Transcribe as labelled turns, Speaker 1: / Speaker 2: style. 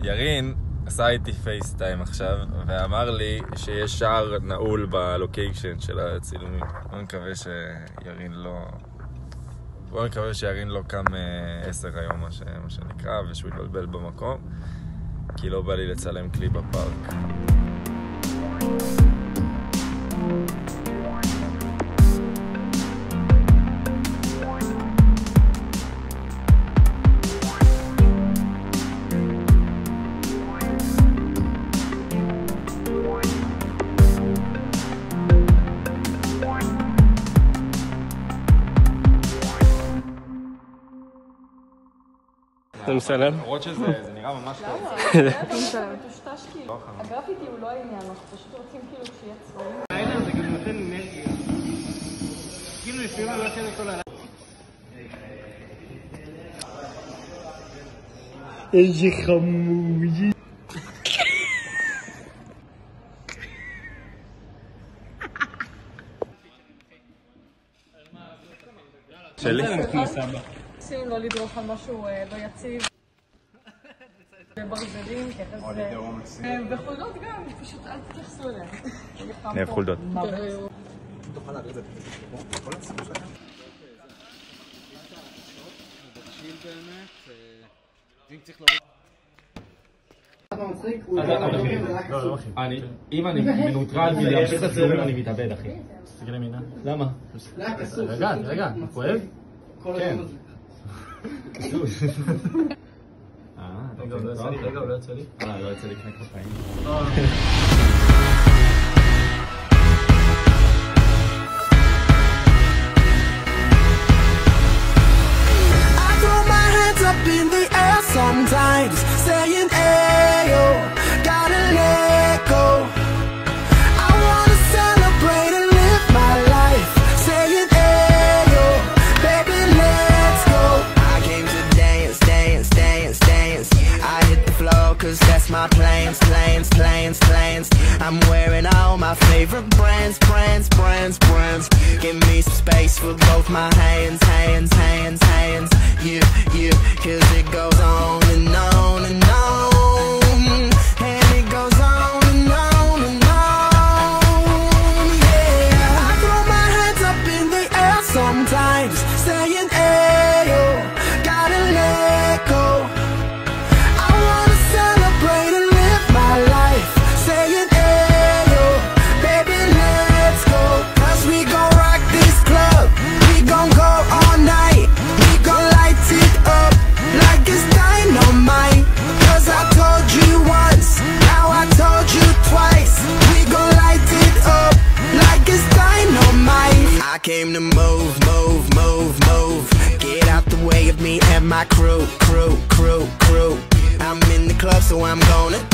Speaker 1: ירין עשה איתי פייסטיים עכשיו, ואמר לי שיש שער נעול בלוקיישן של הצילומים. בוא נקווה שירין לא קם 10 היום, מה שנקרא, ושהוא יתבלבל במקום, כי לא בא לי לצלם קליפ בפארק.
Speaker 2: אתה מסלם?
Speaker 1: למרות שזה נראה ממש טוב.
Speaker 3: אתה מסלם. מטושטש כאילו. הגרפיטי הוא לא העניין, אנחנו פשוט רוצים כאילו שיהיה צבעים.
Speaker 4: העניין זה גם נותן אנרגיה. כאילו לפעמים לא יוצא לכל הלילה.
Speaker 2: איזה חמודי.
Speaker 1: שלי?
Speaker 3: שים לא לדרוך על משהו לא יציב. וברזלים, וחולדות גם, פשוט אל תתייחסו אליהם.
Speaker 1: אני אוהב חולדות.
Speaker 4: תוכל להעביר את זה. כל הסיפור שלכם? תקשיל באמת, אם צריך להוריד... אם אני מנוטרל ולהמשיך את הסיורים אני מתאבד אחי.
Speaker 2: תסתכל ימינה.
Speaker 4: למה? רגע, מה כואב? כן. כסוס.
Speaker 2: רגע, הוא לא יוצא לי.
Speaker 4: לא יוצא לי קנק בחיים.
Speaker 5: Up in the air sometimes, saying, ayo, gotta let go. I wanna celebrate and live my life, saying, ayo, baby, let's go. I came to dance, dance, dance, dance. I hit the floor cause that's my plans, plans, plans, plans. I'm wearing all my favorite brands, brands, brands, brands. Give me some space for both my hands, hands, hands, hands. You, cause it goes on and on and on. And it goes on and on and on. Yeah, I throw my hands up in the air sometimes, saying, ayo, gotta let go. I wanna celebrate and live my life, saying, ayo, baby, let's go. Cause we gon' rock this club, we gon' go all night. We gon' light it up like it's dynamite. Cause I told you once, now I told you twice. We gon' light it up like it's dynamite. I came to move, move, move, move. Get out the way of me and my crew, crew, crew, crew. I'm in the club so I'm gonna